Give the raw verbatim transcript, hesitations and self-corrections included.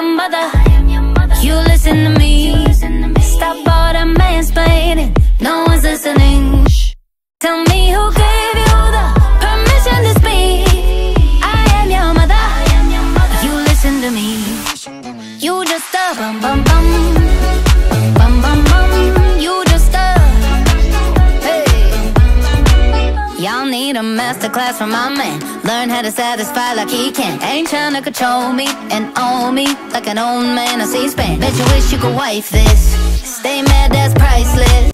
your mother. You listen to me. Stop all the mansplaining. No one's listening. Tell me who gave you the permission to speak. I am your mother. You listen to me. You just a bum bum bum. Bum bum bum. You just a hey. Y'all need a masterclass from my man. Learn how to satisfy like he can. Ain't tryna control me and own me like an old man on C-SPAN. Bet you wish you could wife this. Stay mad, that's priceless.